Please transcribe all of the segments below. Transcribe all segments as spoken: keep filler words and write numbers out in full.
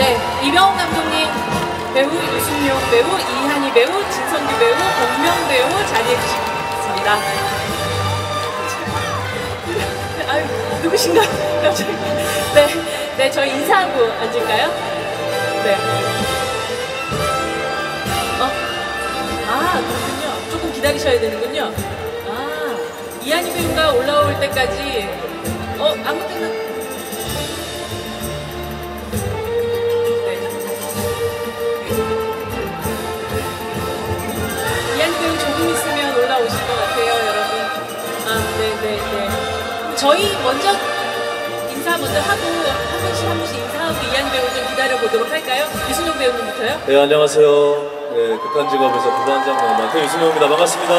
네, 이병헌 감독님, 배우 유승용 배우, 이한희 배우, 진성규 배우, 공명 배우 자리해 주시겠습니다. 아유, 누구신가요? 갑자기. 네, 네, 저희 인사하고 앉을까요? 네. 어? 아, 그렇군요. 조금 기다리셔야 되는군요. 아, 이한희 배우가 올라올 때까지, 어, 아무 때나. 네. 이한희 배우 조금 있으면 올라오실 것 같아요, 여러분. 아, 네네네. 저희 먼저 인사 먼저 하고 한 분씩 한 분씩 인사하고 이한희 배우 좀 기다려 보도록 할까요? 유승용 배우님부터요. 네, 안녕하세요. 네, 극한 직업에서 부반장 맡은 유승용입니다. 반갑습니다.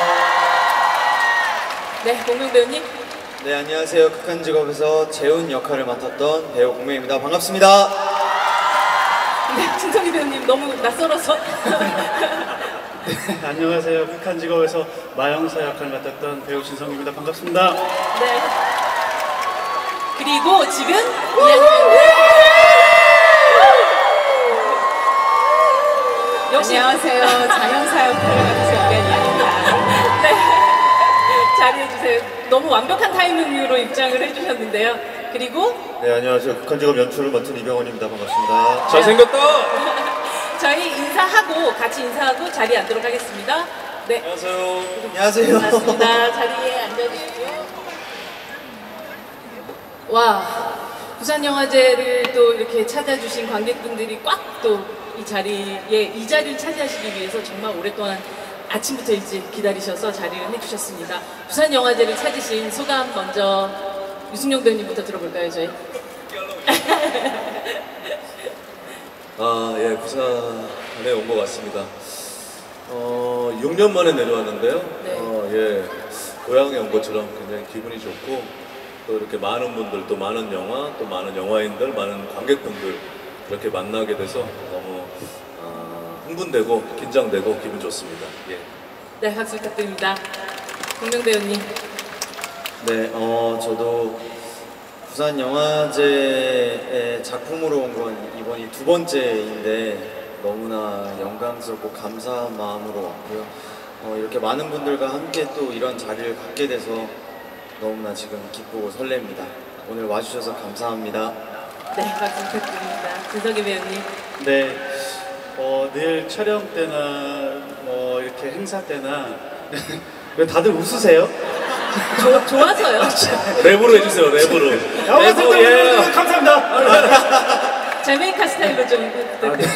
네, 공명 배우님. 네, 안녕하세요. 극한 직업에서 재훈 역할을 맡았던 배우 공명입니다. 반갑습니다. 네, 진성희 배우님 너무 낯설어서. 네, 안녕하세요. 극한 직업에서 마영사 역할을 맡았던 배우 진성입니다. 반갑습니다. 네. 그리고 지금 이한희 배우. 역시 안녕하세요. 장영사 역할을 맡은 연기입니다. 네. 자리해주세요. 너무 완벽한 타이밍으로 입장을 해주셨는데요. 그리고 네, 안녕하세요. 극한 직업 연출을 맡은 이병헌입니다. 반갑습니다. 잘생겼다! 저희 인사하고 같이 인사하고 자리에 앉도록 하겠습니다. 네. 안녕하세요. 안녕하세요. 반갑습니다. 자리에 앉아주시고요. 와, 부산영화제를 또 이렇게 찾아주신 관객분들이 꽉 또 이 자리에 이 자리를 차지하시기 위해서 정말 오랫동안 아침부터 일찍 기다리셔서 자리를 해주셨습니다. 부산영화제를 찾으신 소감 먼저 유승용 배우님부터 들어볼까요, 저희? 아, 예, 부산에 온 것 같습니다. 어, 육 년 만에 내려왔는데요. 네. 어, 예, 고향에 온 것처럼 굉장히 기분이 좋고 또 이렇게 많은 분들, 또 많은 영화, 또 많은 영화인들, 많은 관객분들 이렇게 만나게 돼서 너무 어, 흥분되고 긴장되고 기분 좋습니다. 예. 네, 박수 부탁드립니다. 공명 배우님. 네, 어, 저도 부산 영화제에 작품으로 온 건 이번이 두 번째인데 너무나 영광스럽고 감사한 마음으로 왔고요. 어, 이렇게 많은 분들과 함께 또 이런 자리를 갖게 돼서 너무나 지금 기쁘고 설렙니다. 오늘 와주셔서 감사합니다. 네, 박수 부탁드립니다. 진석이 배우님. 네, 어, 늘 촬영 때나 뭐 이렇게 행사 때나 왜 다들 웃으세요? 조, 좋아서요. 랩으로 해주세요, 랩으로. 영화사도 예. 감사합니다. 자메이카 스타일로 좀 아, 네,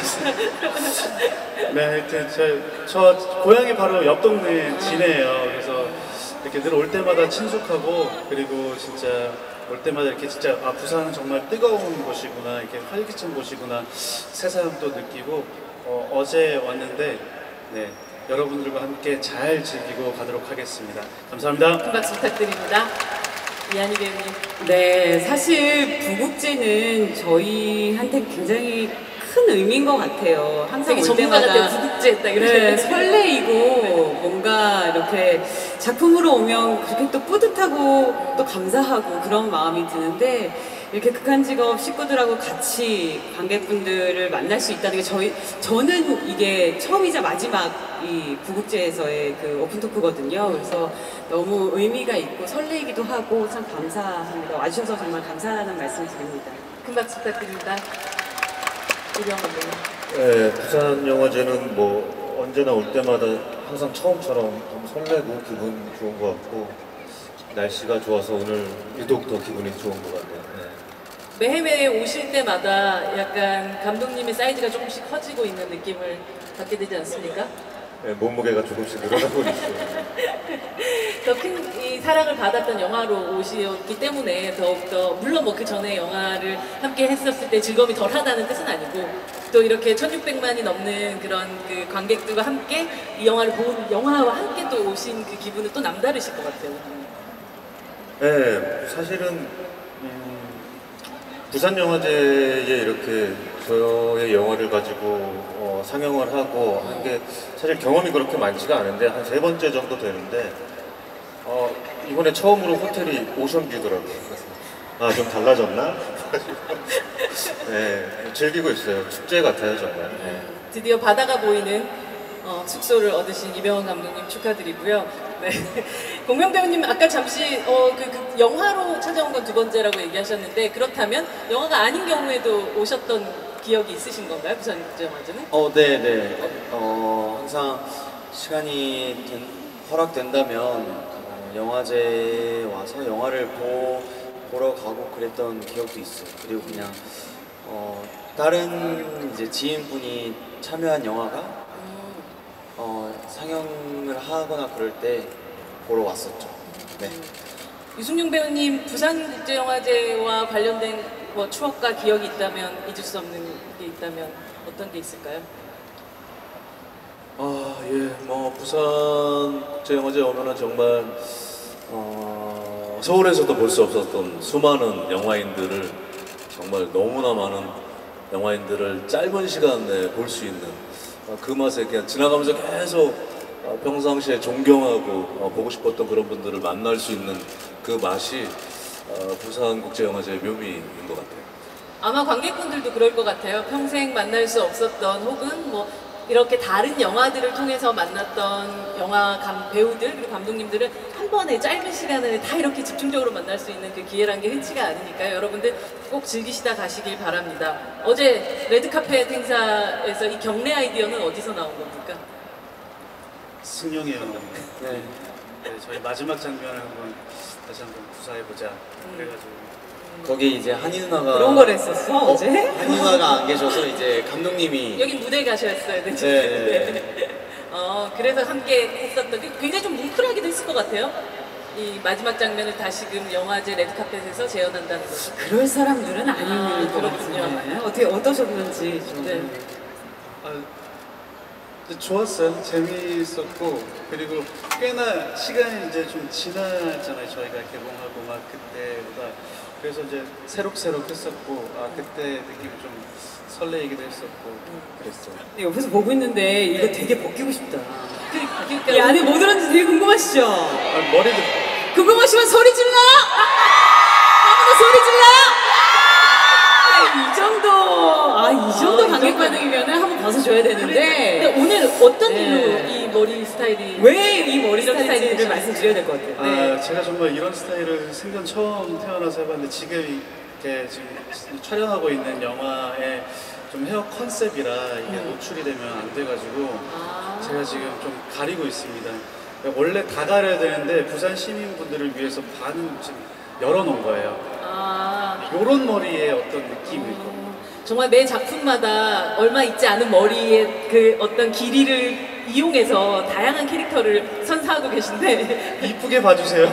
네, 하여튼 저, 저 고향이 바로 옆 동네 진해예요. 그래서 이렇게 늘 올 때마다 친숙하고 그리고 진짜 올 때마다 이렇게 진짜 아 부산은 정말 뜨거운 곳이구나, 이렇게 활기찬 곳이구나 새삼 또 느끼고 어, 어제 왔는데 네 여러분들과 함께 잘 즐기고 가도록 하겠습니다. 감사합니다. 큰 박수 부탁드립니다. 이한희 배우님. 네, 사실 부국제는 저희한테 굉장히 큰 의미인 것 같아요. 항상 되게 올 전문가 때마다 같아요. 부국제 딱 이렇게. 네, 설레이고 뭔가 이렇게 작품으로 오면 그렇게 또 뿌듯하고 또 감사하고 그런 마음이 드는데 이렇게 극한 직업 식구들하고 같이 관객분들을 만날 수 있다는 게 저희 저는 이게 처음이자 마지막 이 부국제에서의 그 오픈 토크거든요. 그래서 너무 의미가 있고 설레이기도 하고 참 감사합니다. 와주셔서 정말 감사하다는 말씀 드립니다. 큰 박수 부탁드립니다. 이병헌 배우. 네, 부산 영화제는 뭐 언제나 올 때마다 항상 처음처럼 너무 설레고 기분 좋은 것 같고 날씨가 좋아서 오늘 유독 더 기분이 좋은 것 같네요. 네. 매해매해 오실 때마다 약간 감독님의 사이즈가 조금씩 커지고 있는 느낌을 받게 되지 않습니까? 네, 몸무게가 조금씩 늘어나고 있어요. 더 큰 이 사랑을 받았던 영화로 오셨기 때문에 더욱더 물론 뭐 그 전에 영화를 함께 했었을 때 즐거움이 덜하다는 뜻은 아니고 또 이렇게 천육백만이 넘는 그런 그 관객들과 함께 이 영화를 본 영화와 함께 또 오신 그 기분은 또 남다르실 것 같아요. 네, 사실은 음, 부산 영화제에 이렇게 저의 영화를 가지고 어, 상영을 하고 한 게 사실 경험이 그렇게 많지가 않은데 한 세 번째 정도 되는데 어, 이번에 처음으로 호텔이 오션뷰더라고요. 아, 좀 달라졌나? 없어가지고 네, 즐기고 있어요. 축제 같아요 정말. 네. 드디어 바다가 보이는 어, 숙소를 얻으신 이병헌 감독님 축하드리고요. 네. 공명 배우님 아까 잠시 어, 그, 그 영화로 찾아온 건 두 번째라고 얘기하셨는데 그렇다면 영화가 아닌 경우에도 오셨던 기억이 있으신 건가요? 부산국제영화제는? 어, 네, 네. 어, 항상 시간이 된, 허락된다면 어, 영화제에 와서 영화를 보, 보러 가고 그랬던 기억도 있어요. 그리고 그냥 어, 다른 이제 지인분이 참여한 영화가 어, 상영을 하거나 그럴 때 보러 왔었죠. 네. 유승용 배우님 부산국제영화제와 관련된 뭐 추억과 기억이 있다면 잊을 수 없는 게 있다면 어떤 게 있을까요? 아, 예, 뭐 부산 국제영화제 오면은 정말 어, 서울에서도 볼 수 없었던 수많은 영화인들을 정말 너무나 많은 영화인들을 짧은 시간에 볼 수 있는 어, 그 맛에 그냥 지나가면서 계속 어, 평상시에 존경하고 어, 보고 싶었던 그런 분들을 만날 수 있는 그 맛이 어, 부산 국제영화제의 묘미인 것 같아요. 아마 관객분들도 그럴 것 같아요. 평생 만날 수 없었던 혹은 뭐 이렇게 다른 영화들을 통해서 만났던 영화 감, 배우들 그리고 감독님들은 한 번에 짧은 시간에 다 이렇게 집중적으로 만날 수 있는 그 기회란 게 흔치가 않으니까요. 여러분들 꼭 즐기시다 가시길 바랍니다. 어제 레드카펫 행사에서 이 경례 아이디어는 어디서 나온 겁니까? 승용이 형. 네. 네, 저희 마지막 장면을 한번 다시 한번 구사해보자. 음. 그래가지고 거기 이제 한희 누나가 그런 걸 했었어 어제? 한희 누나가 안 계셔서 이제 감독님이 여기 무대 가셨어야 되죠. 네. 네. 어, 그래서 함께 했었던 게 굉장히 좀 뭉클하기도 했을 것 같아요. 이 마지막 장면을 다시금 영화제 레드카펫에서 재현한다는 것이. 그럴 사람들은 아닌 아, 것 그렇군요. 같은데 어떻게 어떠셨는지 좀. 네. 아, 좋았어요. 재미있었고 그리고 꽤나 시간이 이제 좀 지났잖아요. 저희가 개봉하고 막 그때보다 그래서 이제 새록새록 했었고 아 그때 느낌이 좀 설레이기도 했었고 그랬어요. 옆에서 보고 있는데 이거 되게 벗기고 싶다. 그, 그러니까 이 안에 뭐 들었는지 되게 궁금하시죠? 아, 머리도 궁금하시면 소리 질러! 아무도 소리 질러! 이 정도, 아, 이 정도 아, 관객 이 정도. 반응이면 한번 벗어줘야 근데 되는데. 오늘 어떤 네. 일로 이 머리 스타일이 왜 이 머리 이런 스타일인지를 스타일이죠? 말씀드려야 될 것 같아요. 네. 아, 제가 정말 이런 스타일을 생전 처음 태어나서 해봤는데 지금 이렇게 지금 촬영하고 있는 영화의 좀 헤어 컨셉이라 이게 음. 노출이 되면 안 돼가지고 아. 제가 지금 좀 가리고 있습니다. 그러니까 원래 다 가려야 되는데 부산 시민분들을 위해서 반은 지금 열어놓은 거예요. 아. 요런 머리의 어떤 느낌이 있거든요. 정말 매 작품마다 얼마 있지 않은 머리의 그 어떤 길이를 이용해서 다양한 캐릭터를 선사하고 계신데 이쁘게 봐주세요.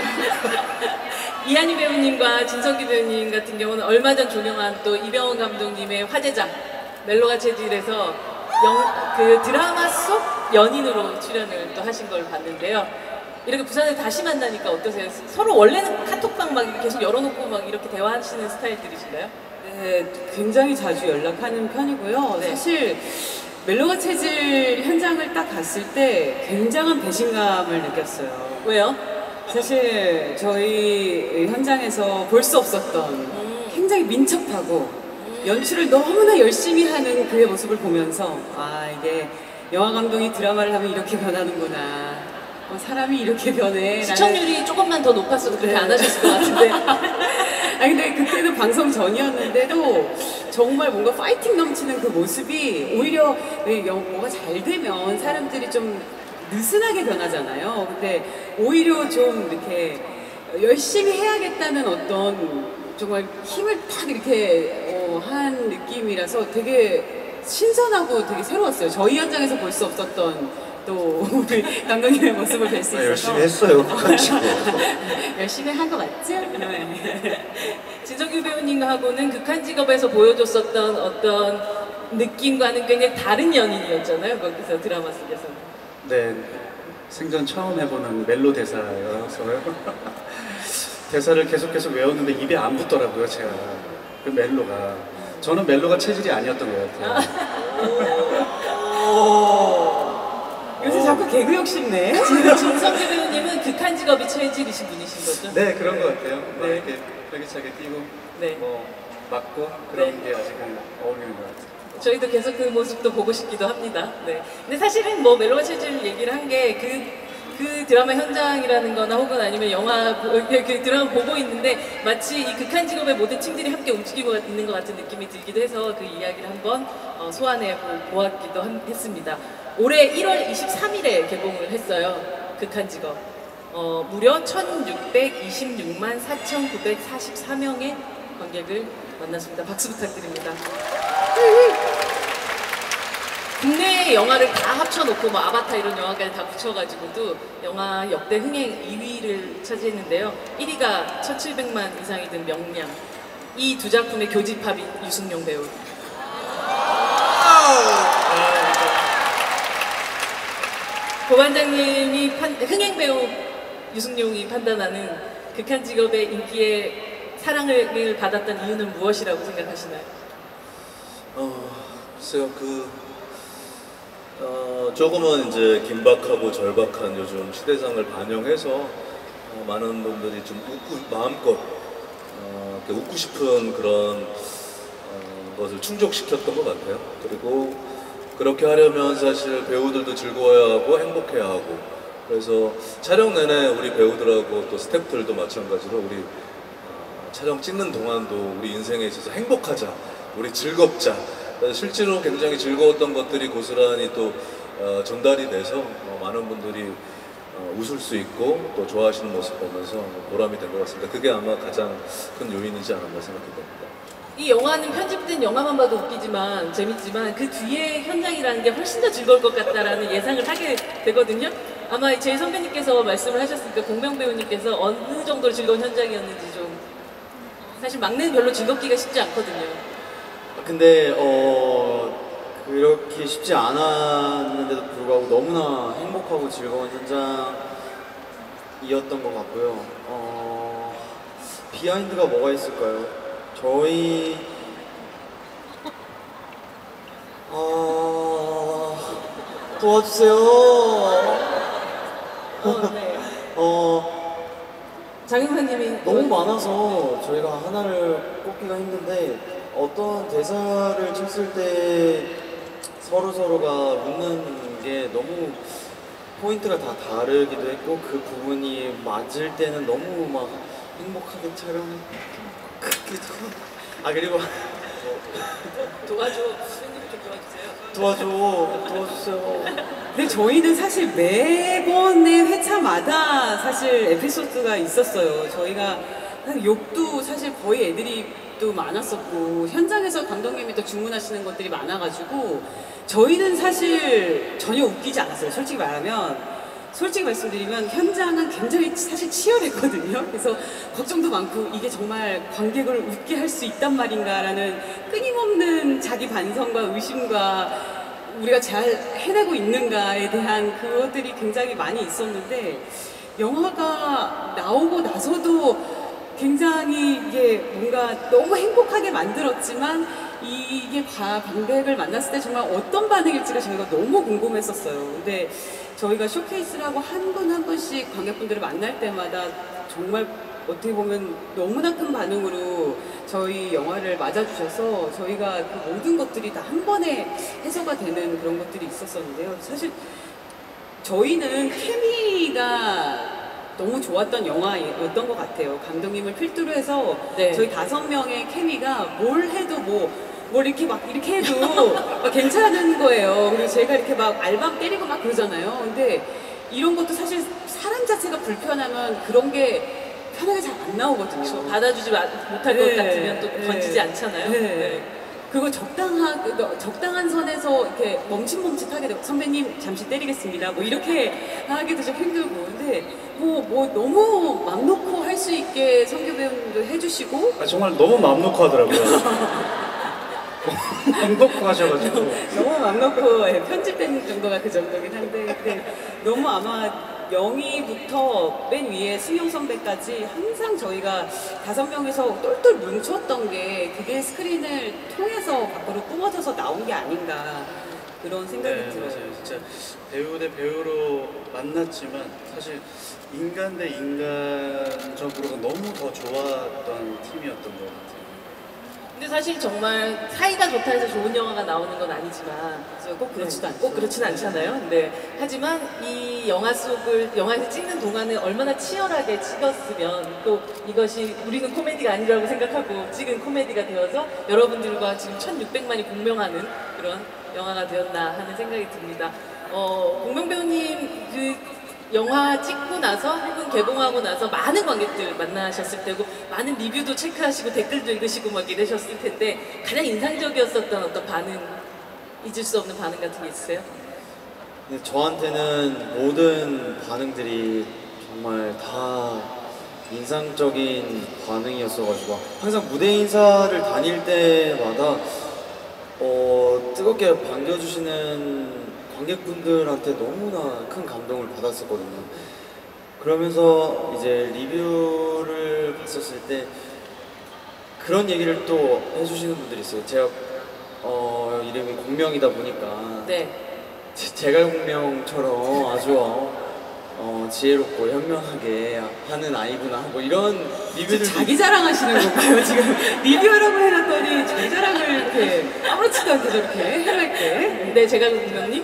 이한희 배우님과 진성기 배우님 같은 경우는 얼마 전 종영한 또 이병헌 감독님의 화제작 멜로가 체질에서 영, 그 드라마 속 연인으로 출연을 또 하신 걸 봤는데요. 이렇게 부산을 다시 만나니까 어떠세요? 서로 원래는 카톡방 막 이렇게 계속 열어놓고 막 이렇게 대화하시는 스타일들이신가요? 네, 굉장히 자주 연락하는 편이고요. 네. 사실 멜로가 체질 현장을 딱 갔을 때 굉장한 배신감을 느꼈어요. 왜요? 사실 저희 현장에서 볼 수 없었던 굉장히 민첩하고 연출을 너무나 열심히 하는 그의 모습을 보면서 아 이게 영화 감독이 드라마를 하면 이렇게 변하는구나. 어, 사람이 이렇게 변해. 시청률이 조금만 더 높았어도 그렇게 네. 안 하셨을 것 같은데. 아 근데 그때는 방송 전이었는데도 정말 뭔가 파이팅 넘치는 그 모습이 오히려 왜 영- 뭐가 잘 되면 사람들이 좀 느슨하게 변하잖아요. 근데 오히려 좀 이렇게 열심히 해야겠다는 어떤 정말 힘을 탁 이렇게 어, 한 느낌이라서 되게 신선하고 되게 새로웠어요. 저희 현장에서 볼 수 없었던 또 우리 감독님의 모습을 뵐 수 있어서 아, 열심히 했어요. 가지고. 열심히 한 거 맞죠? 네. 진석규 배우님하고는 극한 직업에서 보여줬었던 어떤 느낌과는 굉장히 다른 연인이었잖아요. 거기서 드라마 속에서. 네, 생전 처음 해보는 멜로 대사여서요. 대사를 계속 계속 외웠는데 입에 안 붙더라고요, 제가. 그 멜로가. 저는 멜로가 체질이 아니었던 것 같아요. 요새 자꾸 개그 욕심내. 지금 진성규 배우님은 극한 직업이 체질이신 분이신 거죠? 네, 그런 것 같아요. 막 네. 이렇게 활기차게 뛰고 네. 뭐 맞고 그런 네. 게 아직은 어울리는 것 같아요. 저희도 계속 그 모습도 보고 싶기도 합니다. 네. 근데 사실은 뭐 멜로와 체질 얘기를 한 게 그 그 드라마 현장이라는 거나 혹은 아니면 영화, 보- 그 드라마 보고 있는데 마치 이 극한 직업의 모든 층들이 함께 움직이고 있는 것 같은 느낌이 들기도 해서 그 이야기를 한번 어, 소환해 보- 보았기도 함- 했습니다. 올해 일월 이십삼일에 개봉을 했어요. 극한 직업. 어, 무려 천육백이십육만 사천구백사십사 명의 관객을 만났습니다. 박수 부탁드립니다. 국내 영화를 다 합쳐놓고 뭐 아바타 이런 영화까지 다 붙여가지고도 영화 역대 흥행 이 위를 차지했는데요. 일 위가 천칠백만 이상이 든 명량. 이 두 작품의 교집합인 유승용 배우. 고반장님이 판, 흥행 배우 유승용이 판단하는 극한 직업의 인기에 사랑을 받았던 이유는 무엇이라고 생각하시나요? 어, 글쎄요, 그, 어, 조금은 이제 긴박하고 절박한 요즘 시대상을 반영해서 어, 많은 분들이 좀 웃고, 마음껏 어, 이렇게 웃고 싶은 그런 어, 것을 충족시켰던 것 같아요. 그리고 그렇게 하려면 사실 배우들도 즐거워야 하고 행복해야 하고, 그래서 촬영 내내 우리 배우들하고 또 스태프들도 마찬가지로 우리 어, 촬영 찍는 동안도 우리 인생에 있어서 행복하자, 우리 즐겁자. 실제로 굉장히 즐거웠던 것들이 고스란히 또 어, 전달이 돼서 어, 많은 분들이 어, 웃을 수 있고 또 좋아하시는 모습 보면서 보람이 된 것 같습니다. 그게 아마 가장 큰 요인이지 않았나 생각이 됩니다. 이 영화는 편집된 영화만 봐도 웃기지만 재밌지만 그 뒤에 현장이라는 게 훨씬 더 즐거울 것 같다라는 예상을 하게 되거든요. 아마 제 선배님께서 말씀을 하셨으니까 공명 배우님께서 어느 정도로 즐거운 현장이었는지 좀 사실 막내는 별로 즐겁기가 쉽지 않거든요. 근데 어 그렇게 쉽지 않았는데도 불구하고 너무나 행복하고 즐거운 현장이었던 것 같고요. 어 비하인드가 뭐가 있을까요? 저희 어 도와주세요. 어, 네. 어 장윤선님이 너무 많아서 저희가 하나를 꼽기가 힘든데, 어떤 대사를 쳤을 때 서로 서로가 웃는 게 너무 포인트가 다 다르기도 했고, 그 부분이 맞을 때는 너무 막 행복하게 촬영하기도 하고. 아 그리고 도와줘. 선생님 좀 도와주세요. 도와줘 도와주세요. 근데 저희는 사실 매번의 회차마다 사실 에피소드가 있었어요. 저희가 사실 욕도 사실 거의 애드립도 많았었고, 현장에서 감독님이 또 주문하시는 것들이 많아가지고 저희는 사실 전혀 웃기지 않았어요. 솔직히 말하면. 솔직히 말씀드리면 현장은 굉장히 사실 치열했거든요. 그래서 걱정도 많고 이게 정말 관객을 웃게 할 수 있단 말인가라는 끊임없는 자기 반성과 의심과 우리가 잘 해내고 있는가에 대한 그것들이 굉장히 많이 있었는데, 영화가 나오고 나서도 굉장히 이게 뭔가 너무 행복하게 만들었지만 이게 과- 관객을 만났을 때 정말 어떤 반응일지가 저희가 너무 궁금했었어요. 근데 저희가 쇼케이스를 하고 한 분 한 분씩 관객분들을 만날 때마다 정말 어떻게 보면 너무나 큰 반응으로 저희 영화를 맞아주셔서 저희가 그 모든 것들이 다 한 번에 해소가 되는 그런 것들이 있었었는데요. 사실 저희는 케미가 너무 좋았던 영화였던 것 같아요. 감독님을 필두로 해서 네. 저희 다섯 명의 케미가 뭘 해도 뭐, 뭘 이렇게 막 이렇게 해도 막 괜찮은 거예요. 그리고 제가 이렇게 막 알밤 때리고 막 그러잖아요. 근데 이런 것도 사실 사람 자체가 불편하면 그런 게 편하게 잘 안 나오거든요. 그렇죠. 받아주지 마- 못할 것 같으면 또 던지지 않잖아요. 네. 네. 그거 적당한, 그 적당한 선에서 이렇게 멈칫멈칫하게 되고, 선배님 잠시 때리겠습니다. 뭐 이렇게 하기도 좀 힘들고. 근데 뭐, 뭐 너무 맘 놓고 할 수 있게 성규 배우님도 해주시고. 아, 정말 너무 마음 놓고 하더라고요. 마음 놓고 하셔가지고. 너무 맘 놓고 예, 편집된 정도가 그 정도긴 한데, 근데 너무 아마 영희부터 맨 위에 승용 선배까지 항상 저희가 다섯 명에서 똘똘 뭉쳤던 게 그게 스크린을 통해서 밖으로 뿜어져서 나온 게 아닌가. 그런 생각이 네, 들어요. 맞아요. 진짜 배우 대 배우로 만났지만 사실 인간 대 인간적으로가 너무 더 좋았던 팀이었던 것 같아요. 근데 사실 정말 사이가 좋다 해서 좋은 영화가 나오는 건 아니지만 그래서 꼭 그렇지도 않죠. 꼭 그렇진 않잖아요. 네. 하지만 이 영화 속을 영화에서 찍는 동안에 얼마나 치열하게 찍었으면 또 이것이 우리는 코미디가 아니라고 생각하고 찍은 코미디가 되어서 여러분들과 지금 천육백만이 공명하는 그런 영화가 되었나 하는 생각이 듭니다. 어, 공명 배우님 그 영화 찍고 나서 혹은 개봉하고 나서 많은 관객들 만나셨을 테고 많은 리뷰도 체크하시고 댓글도 읽으시고 막 이러셨을 텐데 가장 인상적이었었던 어떤 반응, 잊을 수 없는 반응 같은 게 있으세요? 근데 저한테는 모든 반응들이 정말 다 인상적인 반응이었어가지고 항상 무대 인사를 다닐 때마다 어, 뜨겁게 반겨주시는 관객분들한테 너무나 큰 감동을 받았었거든요. 그러면서 이제 리뷰를 봤었을 때 그런 얘기를 또 해주시는 분들이 있어요. 제가 어, 이름이 공명이다 보니까 네. 제- 제가 공명처럼 아주 어, 지혜롭고 현명하게 하는 아이구나 뭐 이런 리뷰들 자기 자랑하시는 건가요? 지금 리뷰하라고 해놨더니 자기 자랑을 이렇게 아무렇지도 않게 저렇게 해맑게. 네, 제가 공명님?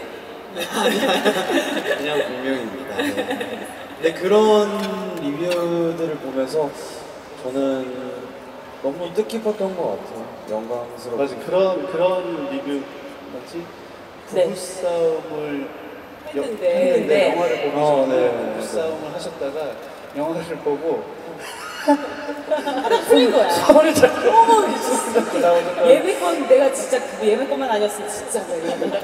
그냥 공명입니다. 네. 근데 그런 리뷰들을 보면서 저는 너무 뜻깊었던 것 같아요. 영광스럽고. 맞아, 그런 그런 리뷰 뭐지? 네. 부부싸움을 여- 했는데. 했는데 네. 영화를 보기 어, 전에 네. 부부싸움을 하셨다가 영화를 보고 풀린 거야. 손을 잡고 어머, 나오는 예매권 내가 진짜 그 예매권만 아니었으면 진짜 그래.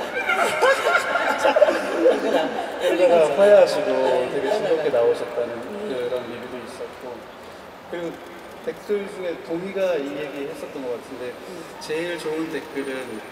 그러다가 화해하시고 되게 즐겁게 나오셨다는 그런 리뷰도 있었고, 그리고 댓글 중에 동희가 이 얘기 했었던 것 같은데 제일 좋은 댓글은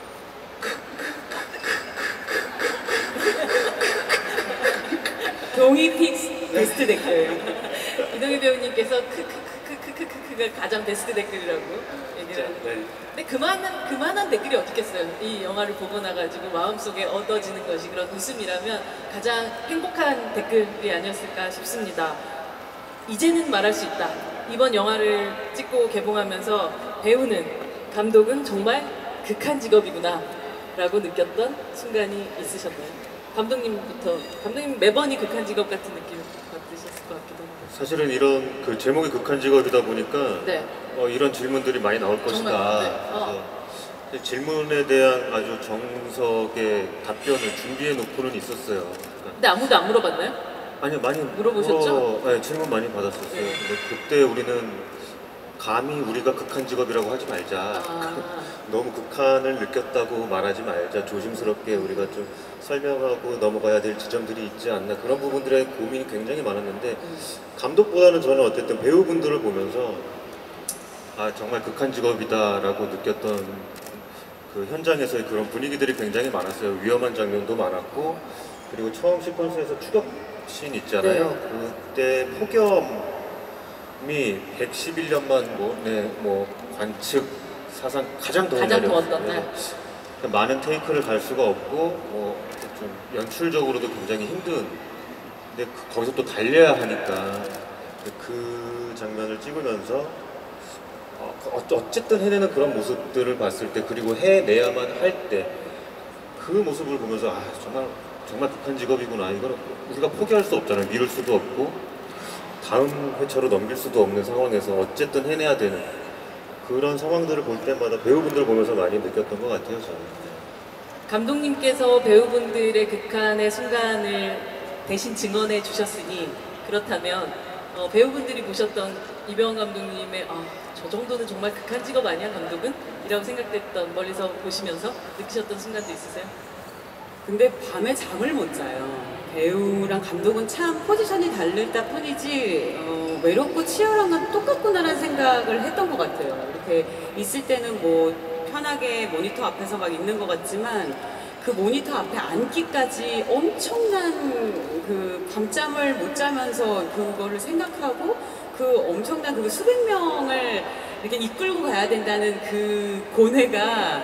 동희 픽스 베스트 댓글. 이동희 배우님께서 크크크크크크크크가 가장 베스트 댓글이라고 얘기를 하는데. 네. 근데 그만한 그만한 댓글이 없겠어요. 이 영화를 보고 나가지고 마음속에 얻어지는 것이 그런 웃음이라면 가장 행복한 댓글이 아니었을까 싶습니다. 이제는 말할 수 있다. 이번 영화를 찍고 개봉하면서 배우는, 감독은 정말 극한 직업이구나 라고 느꼈던 순간이 있으셨나요? 감독님부터. 감독님 매번이 극한 직업 같은 느낌 받으셨을 것 같기도 하고. 사실은 이런 그 제목이 극한 직업이다 보니까 네. 어, 이런 질문들이 많이 나올 것이다. 정말, 네. 어. 그래서 질문에 대한 아주 정석의 답변을 준비해 놓고는 있었어요. 그러니까 근데 아무도 안 물어봤나요? 아니요, 많이 물어보셨죠? 물어- 네, 질문 많이 받았었어요. 네. 근데 그때 우리는 감히 우리가 극한 직업이라고 하지 말자. 아. 너무 극한을 느꼈다고 말하지 말자. 조심스럽게 우리가 좀 설명하고 넘어가야 될 지점들이 있지 않나. 그런 부분들에 고민이 굉장히 많았는데 감독보다는 저는 어쨌든 배우분들을 보면서 아 정말 극한 직업이다라고 느꼈던 그 현장에서의 그런 분위기들이 굉장히 많았어요. 위험한 장면도 많았고, 그리고 처음 시퀀스에서 추격씬 있잖아요. 그때 폭염이 백십일 년만 뭐, 네, 뭐 관측 사상 가장 더운 가장 날이었어요. 더웠던 날. 네. 많은 테이크를 갈 수가 없고, 뭐 좀 연출적으로도 굉장히 힘든. 근데 그- 거기서 또 달려야 하니까 그 장면을 찍으면서 어, 어- 어쨌든 해내는 그런 모습들을 봤을 때, 그리고 해내야만 할 때 그 모습을 보면서 아 정말 정말 극한 직업이구나. 이거는 우리가 포기할 수 없잖아요. 미룰 수도 없고 다음 회차로 넘길 수도 없는 상황에서 어쨌든 해내야 되는 그런 상황들을 볼 때마다 배우분들 보면서 많이 느꼈던 것 같아요. 저는. 감독님께서 배우분들의 극한의 순간을 대신 증언해 주셨으니, 그렇다면 어, 배우분들이 보셨던 이병헌 감독님의 아, 저 정도는 정말 극한 직업 아니야 감독은? 이라고 생각됐던, 멀리서 보시면서 느끼셨던 순간도 있으세요? 근데 밤에 잠을 못 자요. 배우랑 감독은 참 포지션이 다르다 뿐이지 어, 외롭고 치열한 건 똑같구나라는 생각을 했던 것 같아요. 이렇게 있을 때는 뭐 편하게 모니터 앞에서 막 있는 것 같지만 그 모니터 앞에 앉기까지 엄청난 그 밤잠을 못 자면서 그거를 생각하고 그 엄청난 그 수백 명을 이렇게 이끌고 가야 된다는 그 고뇌가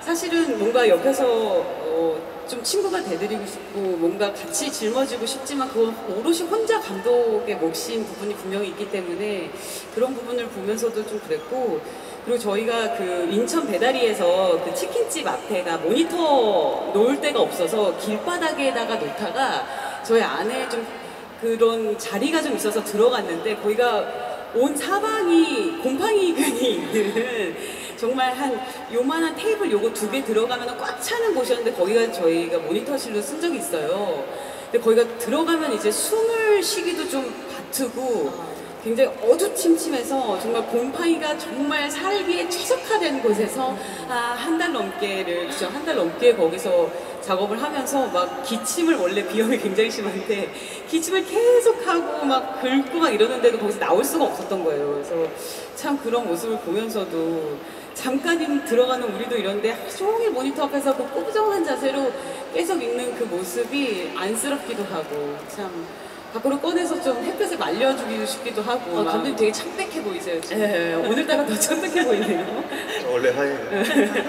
사실은 뭔가 옆에서 어, 좀 친구가 돼드리고 싶고 뭔가 같이 짊어지고 싶지만 그건 오롯이 혼자 감독의 몫인 부분이 분명히 있기 때문에 그런 부분을 보면서도 좀 그랬고, 그리고 저희가 그 인천 배다리에서 그 치킨집 앞에가 모니터 놓을 데가 없어서 길바닥에다가 놓다가 저희 안에 좀 그런 자리가 좀 있어서 들어갔는데 거기가 온 사방이 곰팡이균이 있는 정말 한 요만한 테이블 요거 두 개 들어가면 꽉 차는 곳이었는데 거기가 저희가 모니터실로 쓴 적이 있어요. 근데 거기가 들어가면 이제 숨을 쉬기도 좀 바트고 굉장히 어두침침해서 정말 곰팡이가 정말 살기에 최적화된 곳에서 아, 한 달 넘게를, 그죠? 한 달 넘게 거기서 작업을 하면서 막 기침을, 원래 비염이 굉장히 심한데 기침을 계속 하고 막 긁고 막 이러는데도 거기서 나올 수가 없었던 거예요. 그래서 참 그런 모습을 보면서도 잠깐 들어가는 우리도 이런데 하루 종일 모니터 앞에서 그 꾸부정한 자세로 계속 있는 그 모습이 안쓰럽기도 하고 참 밖으로 꺼내서 좀 햇볕을 말려주기도 싶기도 하고. 어, 막. 감독님 되게 창백해 보이세요 지금. 네, 오늘따라 더 창백해 보이네요. 원래 하얘요.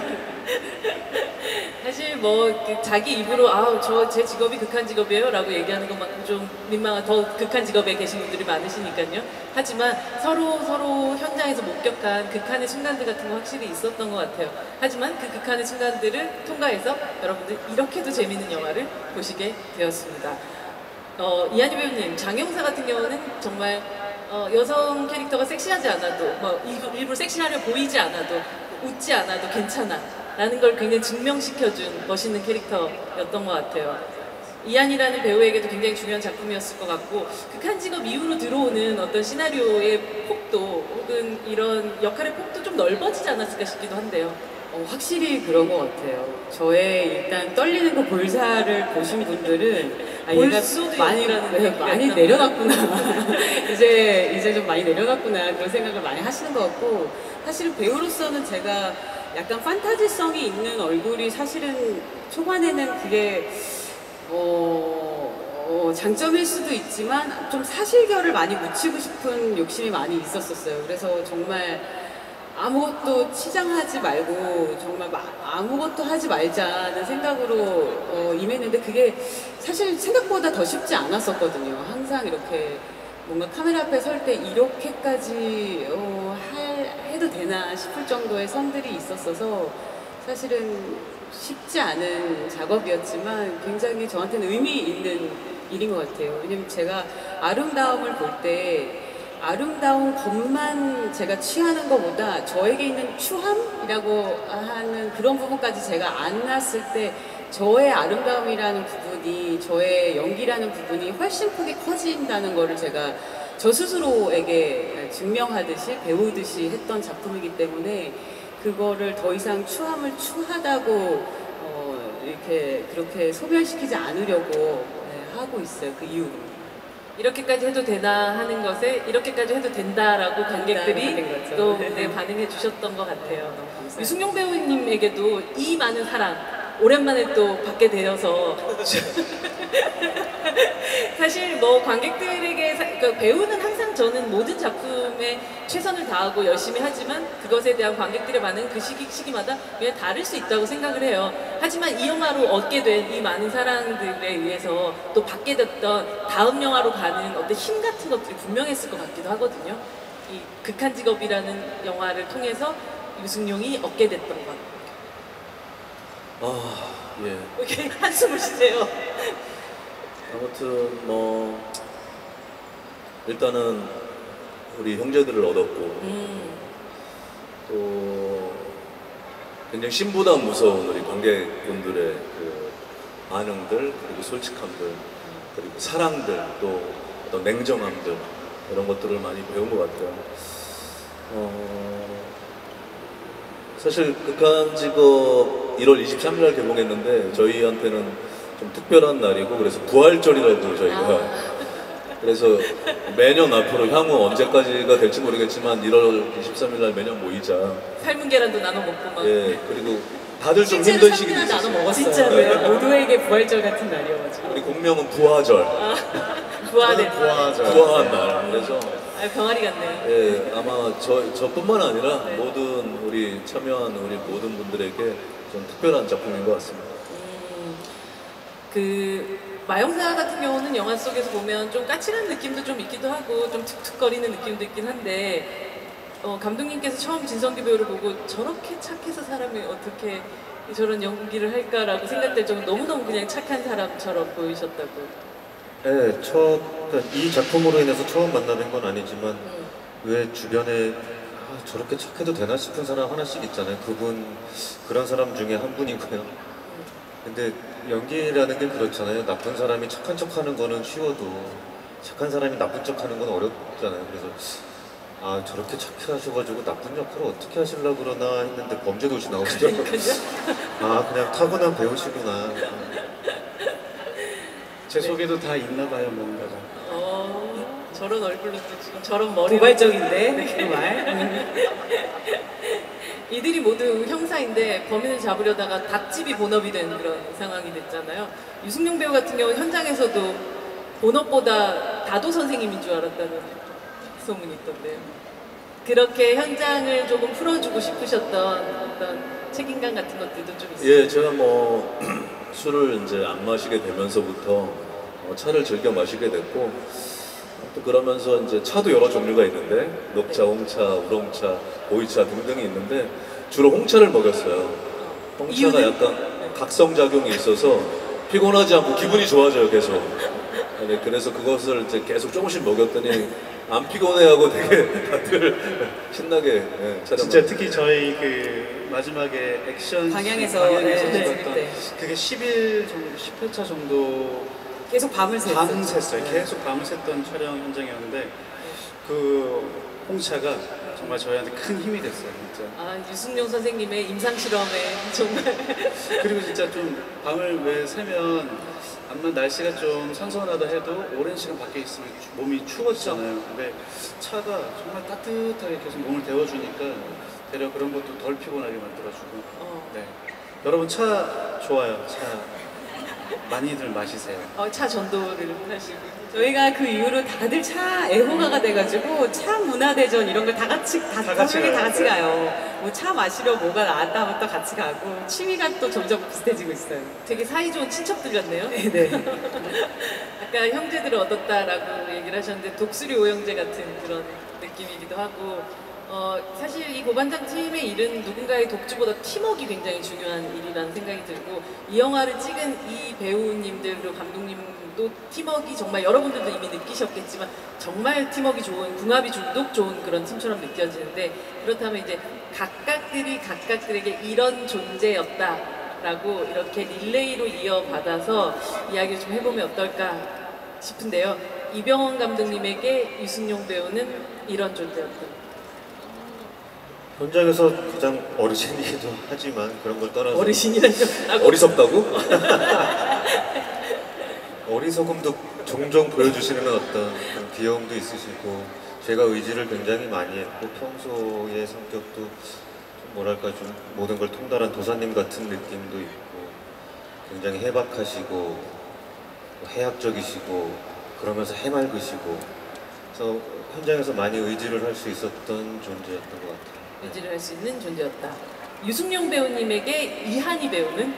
사실 뭐 그 자기 입으로 아 저 제 직업이 극한 직업이에요 라고 얘기하는 것만큼 좀 민망한, 더 극한 직업에 계신 분들이 많으시니까요. 하지만 서로 서로 현장에서 목격한 극한의 순간들 같은 거 확실히 있었던 것 같아요. 하지만 그 극한의 순간들을 통과해서 여러분들 이렇게도 재밌는 영화를 보시게 되었습니다. 어, 이한희 배우님, 장영사 같은 경우는 정말 어, 여성 캐릭터가 섹시하지 않아도 뭐 일부, 일부러 섹시하려 보이지 않아도 웃지 않아도 괜찮아 라는 걸 굉장히 증명시켜준 멋있는 캐릭터였던 것 같아요. 이한이라는 배우에게도 굉장히 중요한 작품이었을 것 같고 극한 직업 이후로 들어오는 어떤 시나리오의 폭도 혹은 이런 역할의 폭도 좀 넓어지지 않았을까 싶기도 한데요. 어, 확실히 그런 것 같아요. 저의 일단 떨리는 그 볼살을 보신 분들은 아, 얘가 볼소도 많이, 연기라는 네, 얘기가 많이 있나 내려놨구나. 이제 이제 좀 많이 내려놨구나 그런 생각을 많이 하시는 것 같고, 사실 배우로서는 제가 약간 판타지성이 있는 얼굴이 사실은 초반에는 그게 어, 어, 장점일 수도 있지만 좀 사실결을 많이 묻히고 싶은 욕심이 많이 있었었어요. 그래서 정말 아무것도 치장하지 말고 정말 마, 아무것도 하지 말자는 생각으로 어, 임했는데 그게 사실 생각보다 더 쉽지 않았었거든요. 항상 이렇게 뭔가 카메라 앞에 설 때 이렇게까지 어, 할, 해도 되나 싶을 정도의 선들이 있었어서 사실은 쉽지 않은 작업이었지만 굉장히 저한테는 의미 있는 일인 것 같아요. 왜냐면 제가 아름다움을 볼 때 아름다운 것만 제가 취하는 것보다 저에게 있는 추함이라고 하는 그런 부분까지 제가 안 났을 때 저의 아름다움이라는 부분이, 저의 연기라는 부분이 훨씬 크게 커진다는 거를 제가 저 스스로에게 증명하듯이 배우듯이 했던 작품이기 때문에 그거를 더 이상 추함을 추하다고 어, 이렇게 그렇게 소멸시키지 않으려고 네, 하고 있어요. 그 이후로. 이렇게까지 해도 되나 하는 것에 이렇게까지 해도 된다라고 관객들이 된다는 거죠. 또 네, 반응해 주셨던 것 같아요. 너무 감사해요. 유승용 배우님에게도 이 많은 사랑 오랜만에 또 받게 되어서 사실 뭐 관객들에게 사, 그러니까 배우는 항상 저는 모든 작품에 최선을 다하고 열심히 하지만 그것에 대한 관객들의 반응 그 시기, 시기마다 그냥 다를 수 있다고 생각을 해요. 하지만 이 영화로 얻게 된 이 많은 사랑들에 의해서 또 받게 됐던 다음 영화로 가는 어떤 힘 같은 것들이 분명했을 것 같기도 하거든요. 이 극한 직업이라는 영화를 통해서 유승용이 얻게 됐던 것. 아, 예. 이렇게 한숨을 쉬세요. 아무튼 뭐 일단은 우리 형제들을 얻었고 음. 또 굉장히 신보다 무서운 우리 관객분들의 그 반응들, 그리고 솔직함들, 그리고 사랑들, 또 어떤 냉정함들, 이런 것들을 많이 배운 것 같아요. 어, 사실 극한 직업 일월 이십삼일 날 개봉했는데 저희한테는 좀 특별한 날이고, 그래서 부활절이라고 저희가 아. 그래서 매년 앞으로 향후 언제까지가 될지 모르겠지만 일월 이십삼일 날 매년 모이자. 삶은 계란도 나눠 먹고 막. 예, 그리고 다들 좀 실제로 힘든 시기도 삶이나 나눠 있었어요. 먹었어요. 진짜로요? 모두에게 부활절 같은 날이어가지고. 우리 공명은 부화절, 부활의 부화절. 부화한 날. 그래서 아, 병아리 같네요. 예, 아마 저, 저뿐만 아니라 네. 모든 우리 참여한 우리 모든 분들에게 좀 특별한 작품인 것 같습니다. 음, 그 마영사 같은 경우는 영화 속에서 보면 좀 까칠한 느낌도 좀 있기도 하고 좀 툭툭거리는 느낌도 있긴 한데 어, 감독님께서 처음 진성기 배우를 보고 저렇게 착해서 사람이 어떻게 저런 연기를 할까라고 생각될 정도로 너무너무 그냥 착한 사람처럼 보이셨다고. 네, 첫, 그러니까 이 작품으로 인해서 처음 만나는 건 아니지만 음. 왜 주변에 아, 저렇게 착해도 되나 싶은 사람 하나씩 있잖아요. 그분 그런 사람 중에 한 분이고요. 근데 연기라는 게 그렇잖아요. 나쁜 사람이 착한 척하는 거는 쉬워도 착한 사람이 나쁜 척하는 건 어렵잖아요. 그래서 아 저렇게 착해 하셔가지고 나쁜 역할을 어떻게 하시려고 그러나 했는데 범죄도시 나오시더라고요. 아 그냥 타고난 배우시구나. 제 속에도 다 있나 봐요, 뭔가가. 어, 저런 얼굴로 또 지금 저런 머리. 도발적인데 그 말. 이들이 모두 형사인데 범인을 잡으려다가 닭집이 본업이 된 그런 상황이 됐잖아요. 유승용 배우 같은 경우는 현장에서도 본업보다 다도 선생님인 줄 알았다는 소문이 있던데요. 그렇게 현장을 조금 풀어주고 싶으셨던 어떤 책임감 같은 것들도 좀 있어요. 예, 제가 뭐 술을 이제 안 마시게 되면서부터 어, 차를 즐겨 마시게 됐고 또 그러면서 이제 차도 여러 종류가 있는데 녹차, 홍차, 우롱차, 보이차 등등이 있는데 주로 홍차를 먹였어요. 홍차가 이유는? 약간 각성작용이 있어서 피곤하지 않고 기분이 좋아져요 계속. 네, 그래서 그것을 이제 계속 조금씩 먹였더니 안 피곤해하고 되게 다들 신나게 예, 촬영. 진짜 특히 저희 그 마지막에 액션 방향에서, 방향에서 네, 찍었던 네. 그게 십 일 정도, 십 회차 정도 계속 밤을 샜어요. 밤을 샜어요. 계속 밤을 샜던 촬영 현장이었는데 그 홍차가 정말 저희한테 큰 힘이 됐어요, 진짜. 아, 유승용 선생님의 임상 실험에 정말 그리고 진짜 좀 밤을 왜 새면 암만 날씨가 좀 선선하다 해도 오랜 시간 밖에 있으면 추- 몸이 추워지잖아요. 근데 차가 정말 따뜻하게 계속 몸을 데워주니까 되려 그런 것도 덜 피곤하게 만들어주고. 어, 네. 여러분 차 좋아요. 차 많이들 마시세요. 어, 차 전도를 하시고. 저희가 그 이후로 다들 차 애호가가 돼가지고 차 문화대전 이런 걸 다 같이 다, 다 같이 가족이 다 가요. 같이 가요. 뭐 차 마시러 뭐가 나왔다 하면 또 같이 가고 취미가 또 점점 비슷해지고 있어요. 되게 사이좋은 친척들 같네요. 네. 아까 형제들을 얻었다라고 얘기를 하셨는데 독수리 오형제 같은 그런 느낌이기도 하고 어, 사실 이 고반장 팀의 일은 누군가의 독주보다 팀워크가 굉장히 중요한 일이라는 생각이 들고 이 영화를 찍은 이 배우님들 그리고 감독님도 팀워크가 정말 여러분들도 이미 느끼셨겠지만 정말 팀워크가 좋은 궁합이 유독 좋은 그런 팀처럼 느껴지는데 그렇다면 이제 각각들이 각각들에게 이런 존재였다라고 이렇게 릴레이로 이어받아서 이야기를 좀 해보면 어떨까 싶은데요. 이병헌 감독님에게 유승용 배우는 이런 존재였다. 현장에서 가장 어르신이기도 하지만 그런 걸 떠나서 어르신이란 좀 어리석다고? 어리석음도 종종 보여주시는 어떤 그런 귀여움도 있으시고 제가 의지를 굉장히 많이 했고 평소의 성격도 좀 뭐랄까 좀 모든 걸 통달한 도사님 같은 느낌도 있고 굉장히 해박하시고 해학적이시고 그러면서 해맑으시고 그래서 현장에서 많이 의지를 할 수 있었던 존재였던 것 같아요. 유지를 할 수 있는 존재였다. 유승용 배우님에게 이한희 배우는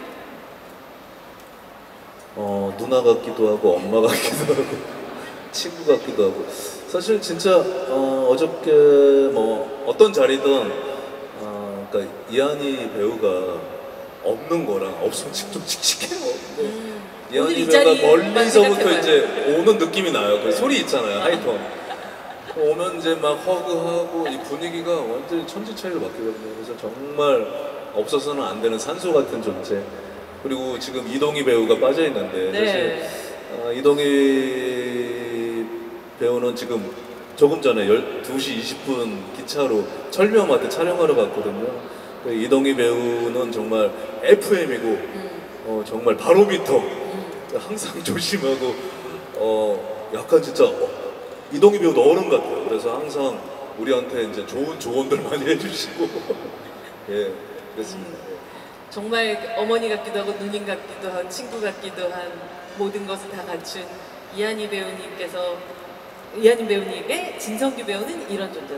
어, 누나 같기도 하고 엄마 같기도 하고 친구 같기도 하고 사실 진짜 어, 어저께 뭐 어떤 자리든 어, 그러니까 이한희 배우가 없는 거랑 없으면 좀 칙칙해요. 음, 오늘 이한희 이 배우가 자리만 멀리서부터 생각해봐요. 이제 오는 느낌이 나요. 그 소리 있잖아요, 하이톤. 오면 이제 막 허그하고 이 분위기가 완전히 천지차이로 바뀌거든요. 그래서 정말 없어서는 안 되는 산소 같은 존재. 그리고 지금 이동희 배우가 빠져 있는데 네. 사실 어, 이동희 배우는 지금 조금 전에 열두 시 이십 분 기차로 철명한테 촬영하러 갔거든요. 그 이동희 배우는 정말 에프엠이고 음, 어, 정말 바로미터 음. 항상 조심하고 어, 약간 진짜 어, 이동희 배우도 어른 같아요. 그래서 항상 우리한테 이제 좋은 조언들 많이 해주시고 예 그렇습니다. 정말 어머니 같기도 하고 누님 같기도 한 친구 같기도 한 모든 것을 다 갖춘 이한희 배우님께서 이한님 배우님의 진성규 배우는 이런 존재.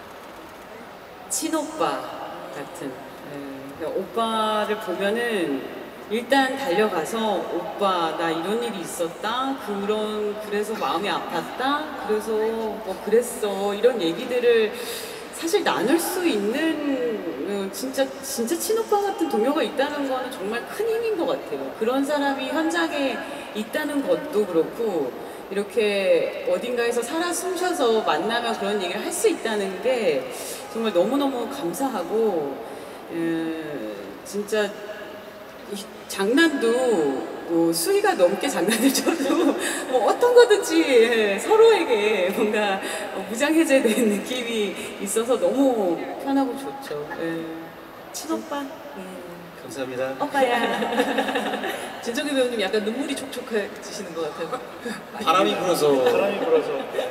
친오빠 같은. 네. 그러니까 오빠를 보면은 일단 달려가서 오빠 나 이런 일이 있었다. 그런 그래서 마음이 아팠다. 그래서 뭐 그랬어. 이런 얘기들을 사실 나눌 수 있는 어, 진짜 진짜 친오빠 같은 동료가 있다는 거는 정말 큰 힘인 것 같아요. 그런 사람이 현장에 있다는 것도 그렇고 이렇게 어딘가에서 살아 숨쉬어서 만나면 그런 얘기를 할 수 있다는 게 정말 너무너무 감사하고 음, 진짜 이 장난도 뭐 수위가 넘게 장난을 쳐도 뭐 어떤 거든지 서로에게 뭔가 무장해제된 느낌이 있어서 너무 편하고 좋죠. 예. 친오빠. 음. 감사합니다. 오빠야. 진성규 배우님 약간 눈물이 촉촉해지시는 것 같아요. 바람이 불어서 바람이 불어서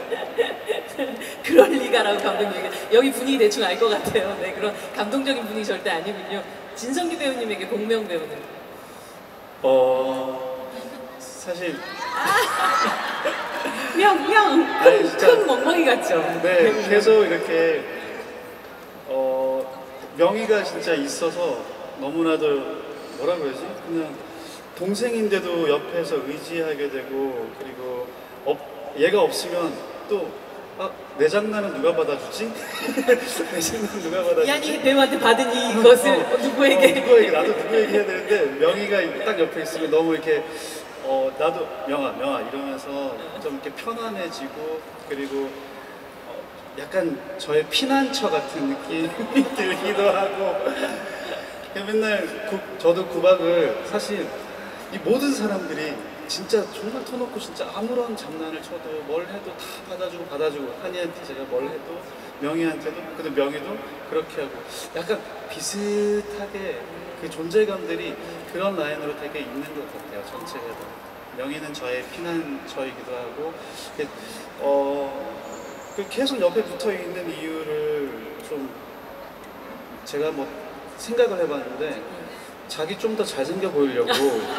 그럴 리가라고 감독님에게 여기 분위기 대충 알 것 같아요. 네, 그런 감동적인 분위기 절대 아니군요. 진성규 배우님에게 공명 배우는 어 사실 명명 아니, 큰, 진짜. 큰 멍멍이 같죠. 네 계속 이렇게 어 명의가 진짜 있어서 너무나도 뭐라 그러지 그냥 동생인데도 옆에서 의지하게 되고 그리고 없, 얘가 없으면 또 아, 내 장난은 누가 받아주지? 내 장난은 누가 받아주지? 이한이 배우한테 받은 이것을 어, 누구에게? 어, 누구에게 나도 누구에게 해야 되는데 명희가 딱 옆에 있으면 너무 이렇게 어 나도 명아 명아 이러면서 좀 이렇게 편안해지고 그리고 어, 약간 저의 피난처 같은 느낌이 들기도 하고 맨날 구, 저도 구박을 사실 이 모든 사람들이 진짜 정말 터놓고 진짜 아무런 장난을 쳐도 뭘 해도 다 받아주고 받아주고 한이한테 제가 뭘 해도 명희한테도 근데 명희도 그렇게 하고 약간 비슷하게 그 존재감들이 그런 라인으로 되게 있는 것 같아요 전체가 다. 명희는 저의 피난처이기도 하고 어 그 계속 옆에 붙어 있는 이유를 좀 제가 뭐 생각을 해봤는데 자기 좀 더 잘생겨 보이려고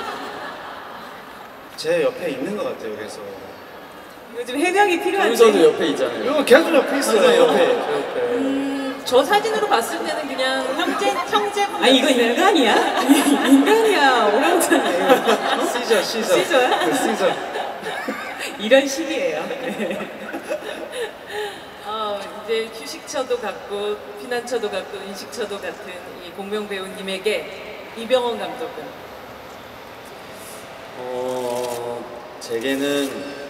제 옆에 있는 것 같아요. 그래서 요즘 해명이 필요한데. 여기서도 옆에 있잖아요. 이거 계속 옆에 있어요. 네, 옆에. 제 옆에. 음, 저 사진으로 봤을 때는 그냥 형제 형제분. 아 이거 인간이야? 인간이야 오랑우탄이에요. 시저 시저. 시저야? 그 시저. 이런 식이에요. 네. 어, 이제 휴식처도 같고 피난처도 같고 인식처도 같은 이 공명 배우님에게 이병헌 감독은 어, 제게는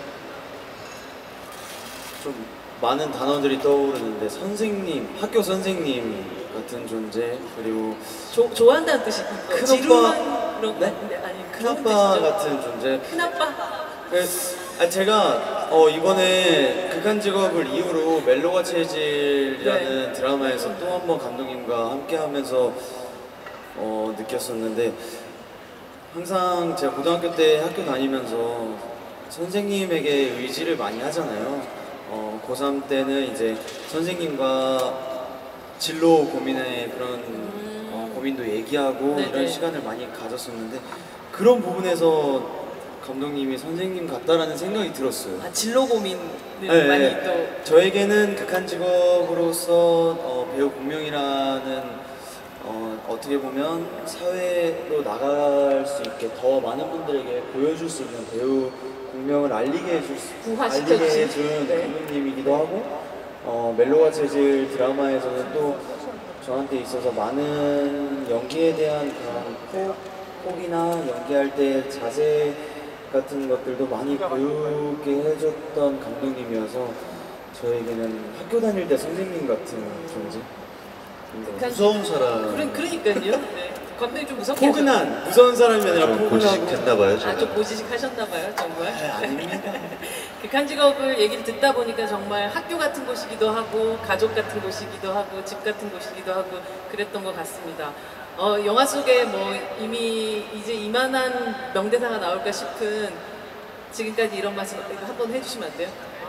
좀 많은 단어들이 떠오르는데 선생님, 학교 선생님 같은 존재 그리고 조, 좋아한다는 뜻이 큰오빠. 지루한 그런 네? 건데 아니 큰아빠 같은 존재. 큰아빠. 그, 아, 제가 어, 이번에 극한 직업을 이후로 멜로가 체질이라는 네. 드라마에서 또 한 번 감독님과 함께하면서 어, 느꼈었는데 항상 제가 고등학교 때 학교 다니면서 선생님에게 의지를 많이 하잖아요. 어, 고삼 때는 이제 선생님과 진로 고민의 그런 어, 고민도 얘기하고 네네. 이런 시간을 많이 가졌었는데 그런 부분에서 감독님이 선생님 같다라는 생각이 들었어요. 아 진로 고민을 네, 많이 네. 또 저에게는 극한 직업으로서 어, 배우 공명이라는 어, 어떻게 보면 사회로 나갈 수 있게 더 많은 분들에게 보여줄 수 있는 배우 공명을 알리게 해줄 수, 부화시켜 알리게 주신, 해준 네. 감독님이기도 하고 어, 멜로가 재질 드라마에서는 또 저한테 있어서 많은 연기에 대한 그런 폭, 폭이나 연기할 때 자세 같은 것들도 많이 배우게 해줬던 감독님이어서 저에게는 학교 다닐 때 선생님 같은 존재. 무서운 사람. 그러, 그러니까요. 네. 감독님 좀 무섭게 포근한 무서운 사람이 아니라 좀 포근하고. 고지식했나봐요, 아, 제가. 좀 고지식 하셨나봐요, 정말. 네, 아닙니다. 극한 직업을 얘기를 듣다 보니까 정말 학교 같은 곳이기도 하고 가족 같은 곳이기도 하고 집 같은 곳이기도 하고 그랬던 것 같습니다. 어, 영화 속에 뭐 이미 이제 이만한 명대사가 나올까 싶은 지금까지 이런 말씀 한번 해주시면 안 돼요?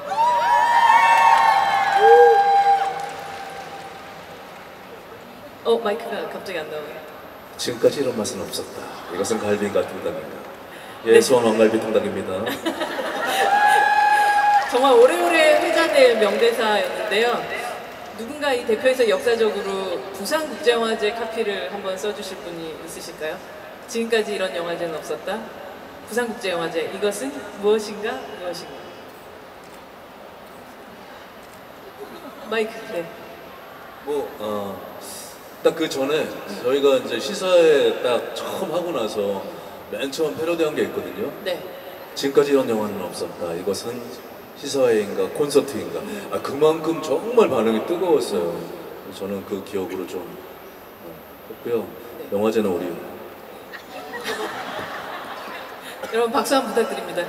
어 마이크가 갑자기 안 나오네. 지금까지 이런 맛은 없었다. 이것은 갈비인가 통닭인가. 네. 예, 수원 왕갈비 통닭입니다. 정말 오래오래 회자될 명대사였는데요. 누군가 이 대표에서 역사적으로 부산국제영화제 카피를 한번 써주실 분이 있으실까요? 지금까지 이런 영화제는 없었다. 부산국제영화제, 이것은 무엇인가 무엇인가. 마이크. 네. 뭐, 어, 딱 그 전에 저희가 이제 시사회 딱 처음 하고 나서 맨 처음 패러디한 게 있거든요. 네. 지금까지 이런 영화는 없었다. 이것은 시사회인가 콘서트인가. 아, 그만큼 정말 반응이 뜨거웠어요. 저는 그 기억으로 좀 어, 했고요. 네. 영화제는 우리. 여러분 박수 한번 부탁드립니다.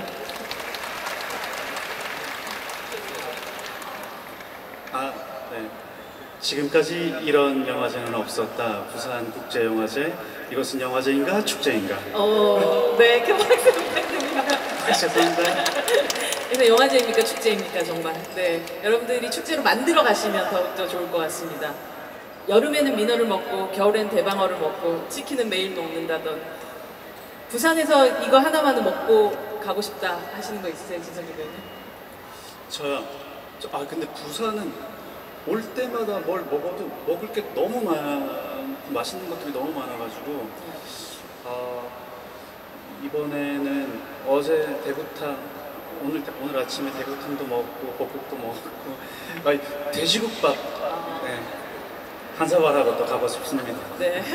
아, 네. 지금까지 이런 영화제는 없었다. 부산국제영화제. 이것은 영화제인가 축제인가? 어, 네, 큰 박수 부탁드립니다. 아, 죄송합니다. 그래서 영화제입니까 축제입니까 정말. 네, 여러분들이 축제로 만들어 가시면 더욱더 좋을 것 같습니다. 여름에는 민어를 먹고 겨울엔 대방어를 먹고 치킨은 매일 먹는다던 부산에서 이거 하나만은 먹고 가고 싶다 하시는 거 있으세요, 진성규 배우님? 저요. 저, 아 근데 부산은 올 때마다 뭘 먹어도 먹을 게 너무 많, 맛있는 것들이 너무 많아가지고 아, 이번에는 어제 대구탕 오늘 오늘 아침에 대구탕도 먹고 볶국도 먹고 아니, 돼지국밥 네, 한 사발하고 또 가고 싶습니다. 네.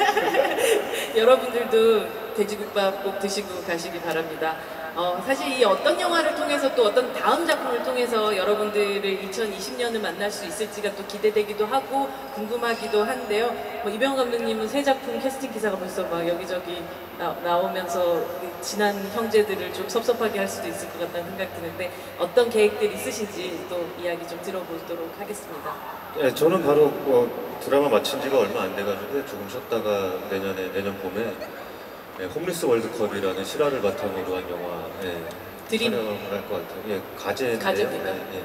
여러분들도 돼지국밥 꼭 드시고 가시기 바랍니다. 어, 사실 이 어떤 영화를 통해서 또 어떤 다음 작품을 통해서 여러분들을 이천이십 년을 만날 수 있을지가 또 기대되기도 하고 궁금하기도 한데요. 뭐 이병헌 감독님은 새 작품 캐스팅 기사가 벌써 막 여기저기 나, 나오면서 지난 형제들을 좀 섭섭하게 할 수도 있을 것 같다는 생각이 드는데 어떤 계획들이 있으신지 또 이야기 좀 들어보도록 하겠습니다. 네, 저는 바로 뭐 드라마 마친 지가 얼마 안 돼가지고 조금 쉬었다가 내년에 내년 봄에 네, 홈리스 월드컵이라는 실화를 바탕으로 한 영화 네, 드림. 촬영을 할 것 같아요. 예, 가제인데요. 가제입니까? 네, 네.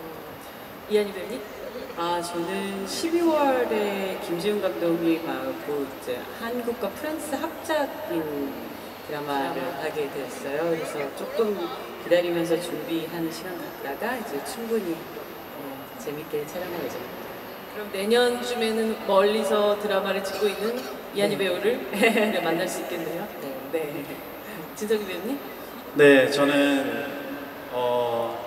이한희 배우님? 아, 저는 십이월에 김지훈 감독님하고 이제 한국과 프랑스 합작인 드라마를 드라마. 하게 됐어요. 그래서 조금 기다리면서 준비하는 시간 갖다가 이제 충분히 어, 재밌게 촬영할 예정입니다. 그럼 내년쯤에는 멀리서 드라마를 찍고 있는 이한희 배우를 만날 수 있겠네요. 네. 네. 진석이 배우님? 네, 저는 어,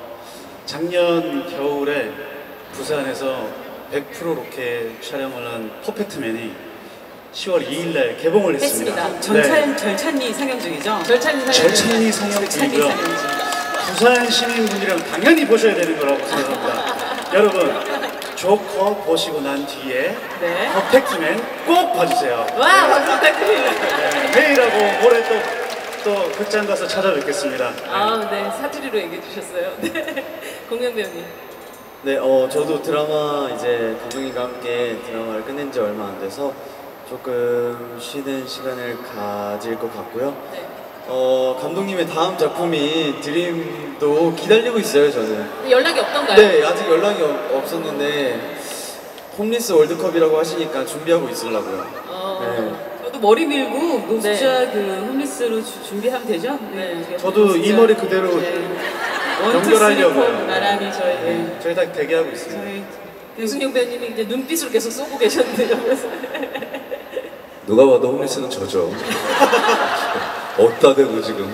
작년 겨울에 부산에서 백 퍼센트 로켓 촬영을 한 퍼펙트맨이 시월 이일 날 개봉을 했습니다. 했습니다. 전찬, 절찬리 상영 중이죠? 절찬리 네. 사연. 절찬리 상영 절찬리 중이고요. 상영 중. 부산 시민분들이랑 당연히 보셔야 되는 거라고 생각합니다. 여러분, 조커 보시고 난 뒤에 네. 퍼펙트맨 꼭 봐주세요. 와, 박수 부탁드립니다. 네, 내일하고 모레 또, 또 극장 가서 찾아뵙겠습니다. 아, 네. 사투리로 얘기해 주셨어요. 네. 공연 배우님. 네, 어, 저도 드라마 이제 감독님과 함께 드라마를 끝낸 지 얼마 안 돼서 조금 쉬는 시간을 가질 것 같고요. 네. 어, 감독님의 다음 작품이 드림도 기다리고 있어요, 저는. 연락이 없던가요? 네, 아직 연락이 없, 없었는데 홈리스 월드컵이라고 하시니까 준비하고 있으려고요. 어, 네. 저도 머리 밀고 노숙자 네. 그 홈리스로 주- 준비하면 되죠? 네. 저도 이 머리 그대로 연결하려고요. 나란히 저희 네. 저희 다 대기하고 있습니다. 저희 유승용 배우님이 이제 눈빛으로 계속 쏘고 계셨는데요. 그래서 누가 봐도 홈리스는 저죠. 어디다 대고 지금.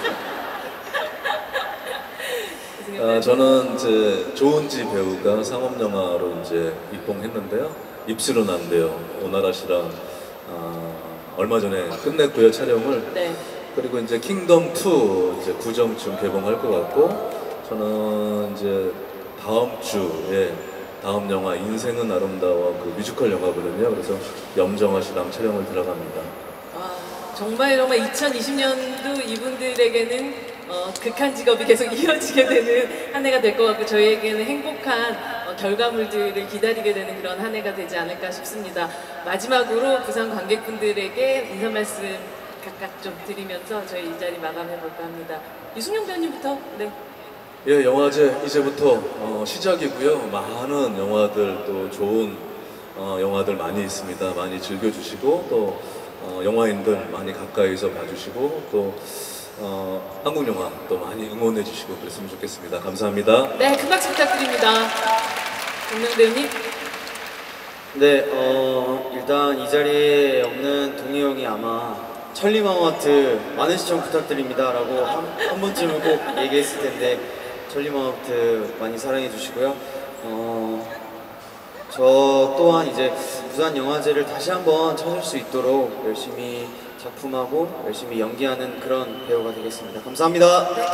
유승용 아, 배우님. 저는 이제 조은지 배우가 상업 영화로 이제 입봉했는데요. 입술은 안 돼요. 오나라 씨랑 아, 얼마 전에 끝냈고요 촬영을. 네. 그리고 이제 킹덤 투 이제 구정쯤 개봉할 것 같고 저는 이제 다음 주에 다음 영화 인생은 아름다워 그 뮤지컬 영화거든요. 그래서 염정아 씨랑 촬영을 들어갑니다. 와, 정말 정말 이천이십 년도 이분들에게는 어, 극한 직업이 계속 이어지게 되는 한 해가 될 것 같고 저희에게는 행복한 어, 결과물들을 기다리게 되는 그런 한 해가 되지 않을까 싶습니다. 마지막으로 부산 관객분들에게 인사 말씀 각각 좀 드리면서 저희 이 자리 마감해 볼까 합니다. 유승용 배우님부터. 네. 예, 영화제 이제부터 어, 시작이고요. 많은 영화들 또 좋은 어, 영화들 많이 있습니다. 많이 즐겨주시고 또 어, 영화인들 많이 가까이서 봐주시고 또 어, 한국 영화 또 많이 응원해 주시고 그랬으면 좋겠습니다. 감사합니다. 네, 큰 박수 부탁드립니다. 동명 배우님. 네, 어, 일단 이 자리에 없는 동희 형이 아마 천리마마트 많은 시청 부탁드립니다라고 한, 한 번쯤은 꼭 얘기했을 텐데 천리마마트 많이 사랑해 주시고요. 어, 저 또한 이제 부산 영화제를 다시 한번 찾을 수 있도록 열심히 작품하고 열심히 연기하는 그런 배우가 되겠습니다. 감사합니다. 네.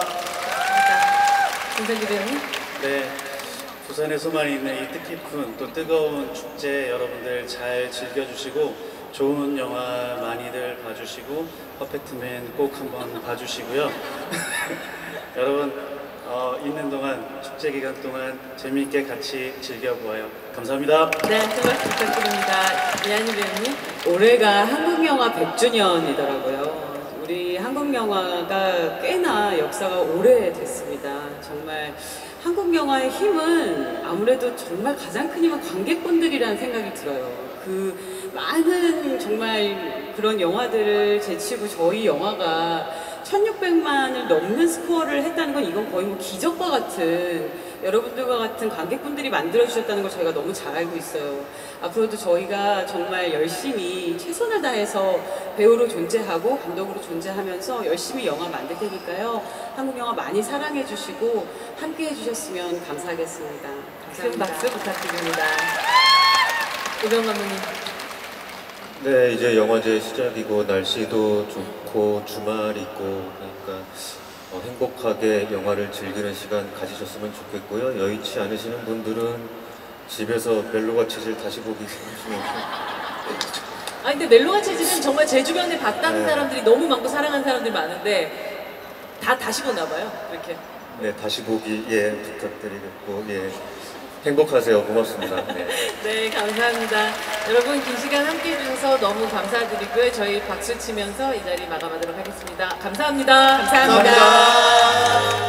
김선기 배우님. 네, 부산에서만 있는 이 뜻깊은 또 뜨거운 축제 여러분들 잘 즐겨주시고 좋은 영화 많이들 봐주시고 퍼펙트맨 꼭 한번 봐주시고요. 여러분 어, 있는 동안 축제 기간 동안 재미있게 같이 즐겨보아요. 감사합니다. 네, 큰 박수 부탁드립니다. 이한희 배우님. 올해가 한국 영화 백 주년이더라고요. 우리 한국 영화가 꽤나 역사가 오래됐습니다. 정말 한국 영화의 힘은 아무래도 정말 가장 큰 힘은 관객분들이라는 생각이 들어요. 그 많은 정말 그런 영화들을 제치고 저희 영화가 천육백만을 넘는 스코어를 했다는 건 이건 거의 뭐 기적과 같은 여러분들과 같은 관객분들이 만들어주셨다는 걸 저희가 너무 잘 알고 있어요. 앞으로도 저희가 정말 열심히 최선을 다해서 배우로 존재하고 감독으로 존재하면서 열심히 영화 만들 테니까요. 한국 영화 많이 사랑해 주시고 함께 해주셨으면 감사하겠습니다. 큰 감사합니다. 박수 부탁드립니다. 오병 감독님. 네, 이제 영화제 시작이고 날씨도 좋고 주말 있고 그러니까 어, 행복하게 영화를 즐기는 시간 가지셨으면 좋겠고요. 여의치 않으시는 분들은 집에서 멜로가 체질 다시 보기 하시면 아 근데 멜로가 체질은 정말 제 주변에 봤다는 네. 사람들이 너무 많고 사랑하는 사람들이 많은데 다 다시 보나 봐요. 이렇게. 네, 다시 보기 예 부탁드리겠고 예 행복하세요. 고맙습니다. 네. 네, 감사합니다. 여러분 긴 시간 함께 해주셔서 너무 감사드리고요. 저희 박수 치면서 이 자리 마감하도록 하겠습니다. 감사합니다. 감사합니다. 감사합니다.